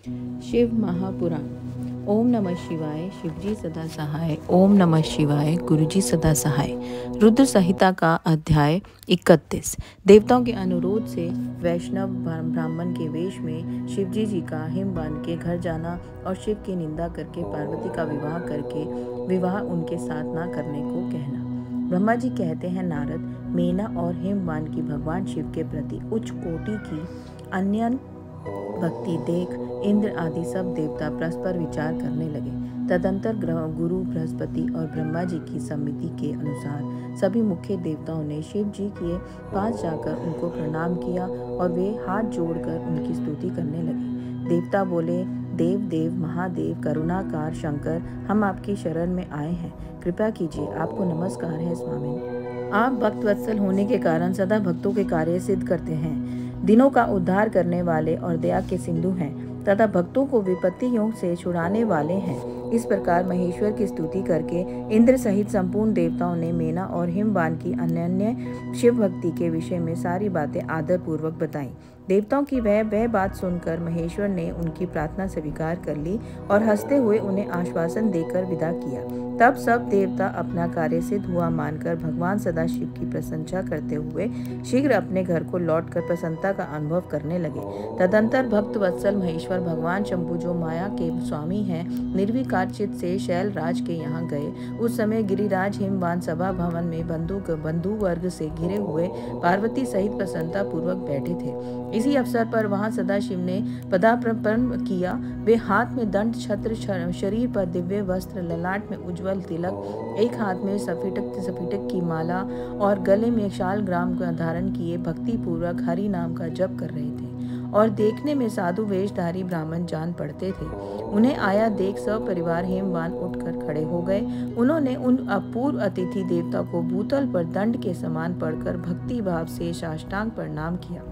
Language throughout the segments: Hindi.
शिव महापुराण। ओम नमः शिवाय, शिवजी सदा सहाय। ओम नमः शिवाय, गुरुजी सदा सहाय। रुद्र संहिता का अध्याय 31। देवताओं के अनुरोध से वैष्णव ब्राह्मण के वेश में शिवजी जी का हिमवान के घर जाना और शिव की निंदा करके पार्वती का विवाह करके विवाह उनके साथ ना करने को कहना। ब्रह्मा जी कहते हैं, नारद, मेना और हिमवान की भगवान शिव के प्रति उच्च कोटि की अन्य भक्ति देख इंद्र आदि सब देवता परस्पर विचार करने लगे। तदंतर गुरु बृहस्पति और ब्रह्मा जी की सम्मति के अनुसार सभी मुख्य देवताओं ने शिव जी के पास जाकर उनको प्रणाम किया और वे हाथ जोड़कर उनकी स्तुति करने लगे। देवता बोले, देव देव महादेव करुणाकार शंकर, हम आपकी शरण में आए हैं, कृपा कीजिए। आपको नमस्कार है स्वामी। आप भक्त वत्सल होने के कारण सदा भक्तों के कार्य सिद्ध करते हैं, दिनों का उद्धार करने वाले और दया के सिंधु हैं तथा भक्तों को विपत्तियों से छुड़ाने वाले हैं। इस प्रकार महेश्वर की स्तुति करके इंद्र सहित संपूर्ण देवताओं ने मेना और हिमवान की अनन्य शिव भक्ति के विषय में सारी बातें आदर पूर्वक बताई। देवताओं की वह बात सुनकर महेश्वर ने उनकी प्रार्थना स्वीकार कर ली और हंसते हुए उन्हें आश्वासन देकर विदा किया। तब सब देवता अपना कार्य सिद्ध हुआ मानकर भगवान सदाशिव की प्रशंसा करते हुए शीघ्र अपने घर को लौटकर प्रसन्नता का अनुभव करने लगे। तदंतर भक्त वत्सल महेश्वर भगवान शंभु, जो माया के स्वामी हैं, निर्विकार चित्त से शैलराज के यहाँ गए। उस समय गिरिराज हिमवान सभा भवन में बंधु वर्ग से घिरे हुए पार्वती सहित प्रसन्नता पूर्वक बैठे थे। इसी अवसर पर वहां सदाशिव ने पदार्पण किया। वे हाथ में दंड छत्र, शरीर पर दिव्य वस्त्र, ललाट में उज्जवल तिलक, एक हाथ में सफीटक की माला और गले में शालग्राम का धारण किए भक्ति पूर्वक हरि नाम का जप कर रहे थे और देखने में साधु वेशधारी ब्राह्मण जान पड़ते थे। उन्हें आया देख सब परिवार हिमवान उठकर खड़े हो गए। उन्होंने उन अपूर्व अतिथि देवता को भूतल पर दंड के समान पड़कर भक्ति भाव से साष्टांग प्रणाम किया।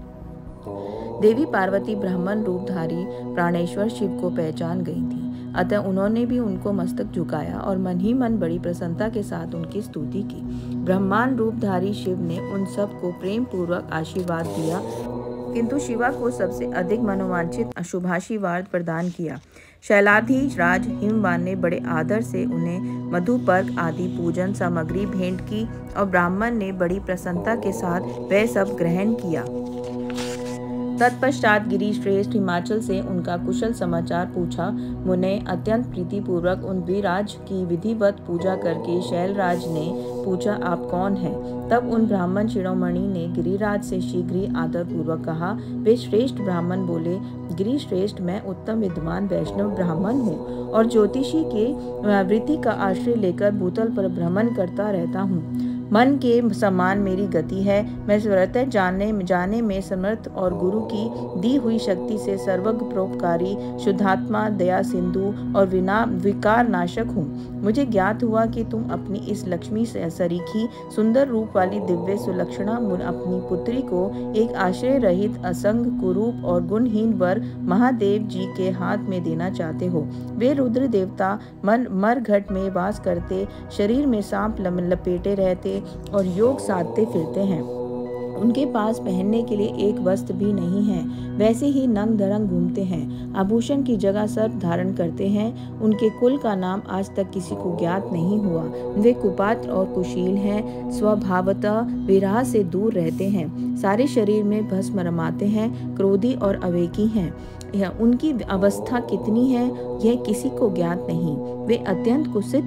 देवी पार्वती ब्राह्मण रूपधारी प्राणेश्वर शिव को पहचान गई थी, अतः उन्होंने भी उनको मस्तक झुकाया और मन ही मन बड़ी प्रसन्नता के साथ उनकी स्तुति की। ब्रह्मांड रूपधारी शिव ने उन सब को प्रेम पूर्वक आशीर्वाद दिया, किंतु शिवा को सबसे अधिक मनोवांछित अशुभाशीर्वाद प्रदान किया। शैलाधीश राज हिमवान ने बड़े आदर से उन्हें मधुपर्क आदि पूजन सामग्री भेंट की और ब्राह्मण ने बड़ी प्रसन्नता के साथ वह सब ग्रहण किया। तत्पश्चात गिरिश्रेष्ठ हिमाचल से उनका कुशल समाचार पूछा। मुने अत्यंत प्रीतिपूर्वक उन विराज की विधिवत पूजा करके शैलराज ने पूछा, आप कौन हैं? तब उन ब्राह्मण शिरोमणि ने गिरिराज से शीघ्र ही आदर पूर्वक कहा। वे श्रेष्ठ ब्राह्मण बोले, गिरिश्रेष्ठ, मैं उत्तम विद्वान वैष्णव ब्राह्मण हूँ और ज्योतिषी के वृत्ति का आश्रय लेकर भूतल पर भ्रमण करता रहता हूँ। मन के समान मेरी गति है। मैं स्वतः जाने में समर्थ और गुरु की दी हुई शक्ति से सर्वज्ञ परोपकारी, शुद्धात्मा, दया सिंधु और विकार नाशक हूँ। मुझे ज्ञात हुआ कि तुम अपनी इस लक्ष्मी सरीखी सुंदर रूप वाली दिव्य सुलक्षणा अपनी पुत्री को एक आश्रय रहित, असंग, कुरूप और गुणहीन वर महादेव जी के हाथ में देना चाहते हो। वे रुद्र देवता मरघट में वास करते, शरीर में सांप लपेटे रहते और योग साधते फिरते हैं। उनके पास पहनने के लिए एक वस्त्र भी नहीं है, वैसे ही नंग धड़ंग घूमते हैं। आभूषण की जगह सर्प धारण करते हैं। उनके कुल का नाम आज तक किसी को ज्ञात नहीं हुआ। वे कुपात्र और कुशील हैं, स्वभावतः विरह से दूर रहते हैं, सारे शरीर में भस्म रमाते हैं, क्रोधी और अवेकी हैं। उनकी अवस्था कितनी है यह किसी को ज्ञात नहीं। वे अत्यंत कुत्सित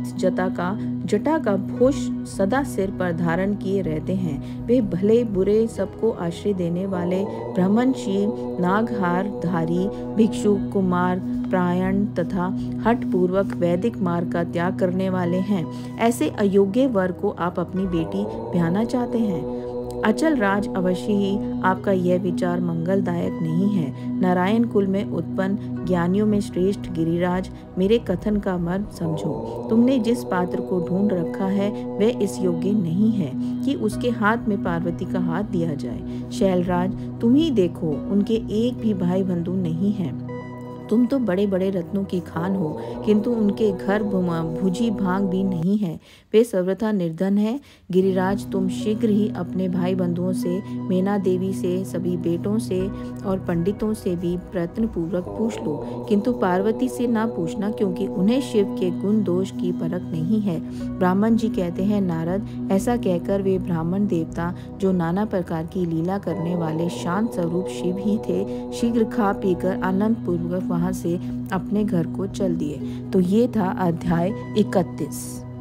जटा का भोष सदा सिर पर धारण किए रहते हैं। वे भले बुरे सबको आश्रय देने वाले ब्रह्मणशील, नागहार धारी, भिक्षु, कुमार, प्रायण तथा हठ पूर्वक वैदिक मार्ग का त्याग करने वाले हैं। ऐसे अयोग्य वर को आप अपनी बेटी ब्याहना चाहते हैं? अचल राज, अवश्य ही आपका यह विचार मंगलदायक नहीं है। नारायण कुल में उत्पन्न ज्ञानियों में श्रेष्ठ गिरिराज, मेरे कथन का मर्म समझो। तुमने जिस पात्र को ढूंढ रखा है वह इस योग्य नहीं है कि उसके हाथ में पार्वती का हाथ दिया जाए। शैलराज, तुम ही देखो, उनके एक भी भाई बंधु नहीं है। तुम तो बड़े बड़े रत्नों की खान हो, किंतु उनके घर भुजी भांग भी नहीं है। वे सर्वथा निर्धन है। गिरिराज, तुम शीघ्र ही अपने भाई बंधुओं से, मैना देवी से, सभी बेटों से और पंडितों से भी प्रयत्न पूर्वक पूछ लो, किंतु पार्वती से ना पूछना, क्योंकि उन्हें शिव के गुण दोष की परख नहीं है। ब्राह्मण जी कहते हैं, नारद, ऐसा कहकर वे ब्राह्मण देवता, जो नाना प्रकार की लीला करने वाले शांत स्वरूप शिव ही थे, शीघ्र खा पीकर आनंद पूर्वक वहां से अपने घर को चल दिए। तो ये था अध्याय 31।